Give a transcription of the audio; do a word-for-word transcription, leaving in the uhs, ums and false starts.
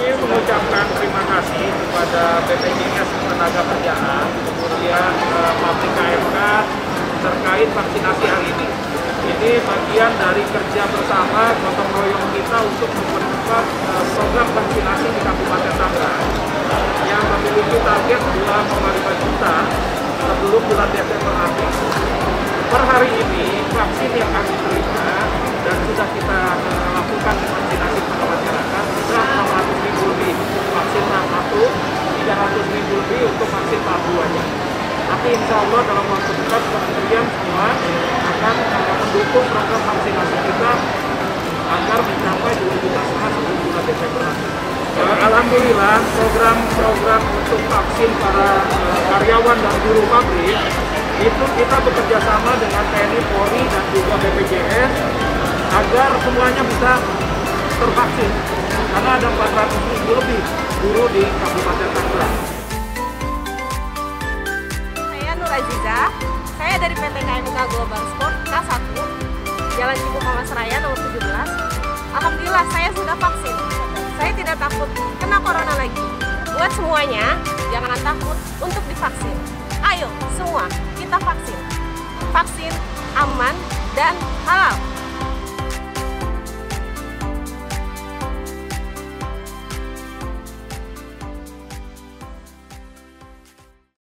ingin mengucapkan terima kasih kepada B P J S Tenaga Kerjaan, kemudian eh, pabrik K M K terkait vaksinasi hari ini. Ini bagian dari kerja bersama gotong royong kita untuk mempercepat eh, program vaksinasi di Kabupaten Tangerang yang memiliki target dua koma lima juta sebelum bulan Desember habis. Per hari ini vaksin yang kami terima dan sudah kita eh, lakukan vaksinasi kepada masyarakat sudah enam ratus ribu lebih vaksin tahap satu, tiga ratus ribu lebih untuk vaksin tahap dua nya. Tapi insya Allah dalam waktu dekat kementerian semua akan uh, mendukung program vaksinasi kita agar mencapai dua juta setengah sebelum bulan Desember nanti. Uh, Alhamdulillah program-program untuk vaksin para uh, karyawan dan buruh pabrik itu kita bekerja sama dengan T N I, Polri dan juga B P J S agar semuanya bisa tervaksin karena ada empat ratus ribu lebih buruh di Kabupaten Tangerang. Aziza, saya dari P T K M K Global Sport K satu, Jalan Cibuka Mas Raya nomor tujuh belas. Alhamdulillah saya sudah vaksin. Saya tidak takut kena corona lagi. Buat semuanya, jangan takut untuk divaksin. Ayo semua kita vaksin. Vaksin aman dan halal.